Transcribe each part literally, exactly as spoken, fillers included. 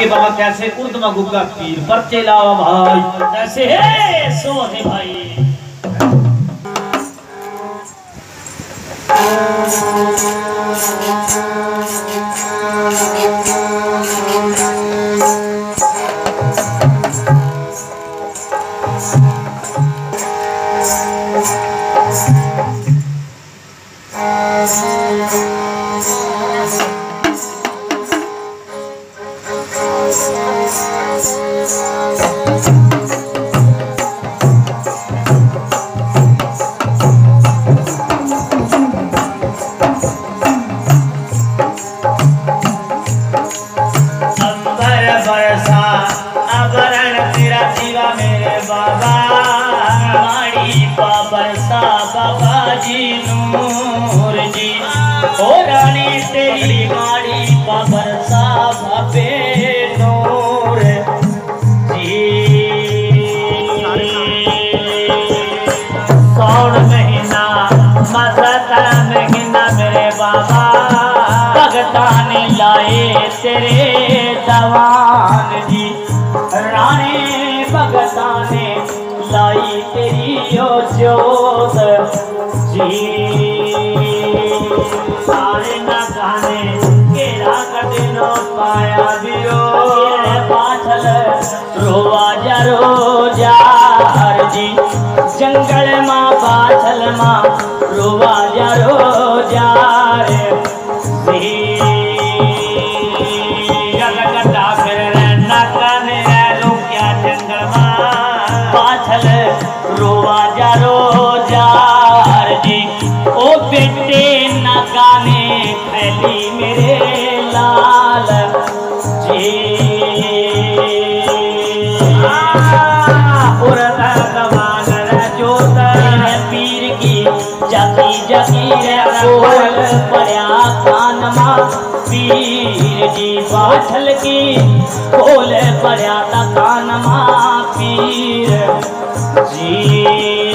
के बाबा कैसे उर्दमा गुग्गा पीर परचे लावा भाई कैसे है सो है भाई। तेरे जवान जी रानी भगता ने लाई तेरी ओ जोत जी सारे न गाने केरा कदिनो पाया बिरो पाछल रोवा जरो जार जी जंगल मां पाछल मां रोवा जरो जार जी रोवा जा रो जार जी ओ बेटे नगाने फैली मेरे लाल जी जोत पीर की जगी जगी बोल पड़ा कानमा पीर जी बाछल की बोल पड़ा था कानमा पीर जी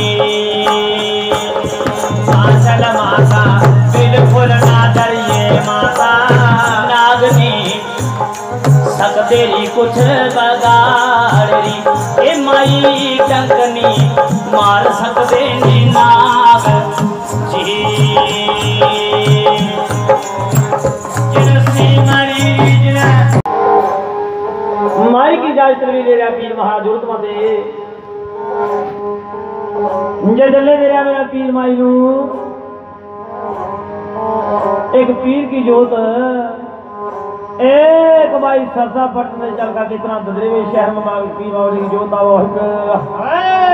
बाछल माता बिल्कुल ना डरिए माता नागनी सकदेरी कुछ बगाड़ी ए माई डंकनी मार सकदे नी नाग जी जिनसी मरी जिना माई की इजाजत ले रहा पीर महाजूत मते मुझे दले दे रहा मेरा पीर माई नू एक पीर की जोत एक भाई सरसा पट में चल का कितना ददरे शहर में पीर मावली की जोत आओ